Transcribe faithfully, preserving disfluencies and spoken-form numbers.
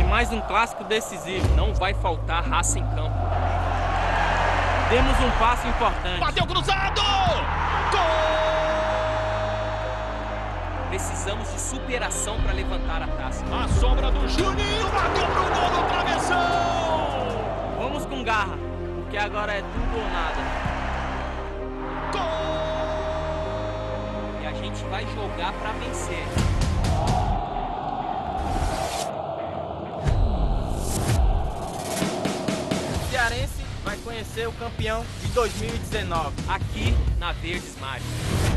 mais um clássico decisivo. Não vai faltar raça em campo. Demos um passo importante. Bateu cruzado! Gol! Precisamos de superação para levantar a taça. A sombra do Juninho bateu pro gol do travessão! Vamos com garra, porque agora é tudo ou nada. Gol! E a gente vai jogar para vencer. O cearense vai conhecer o campeão de dois mil e dezenove, aqui na Verdes Mares.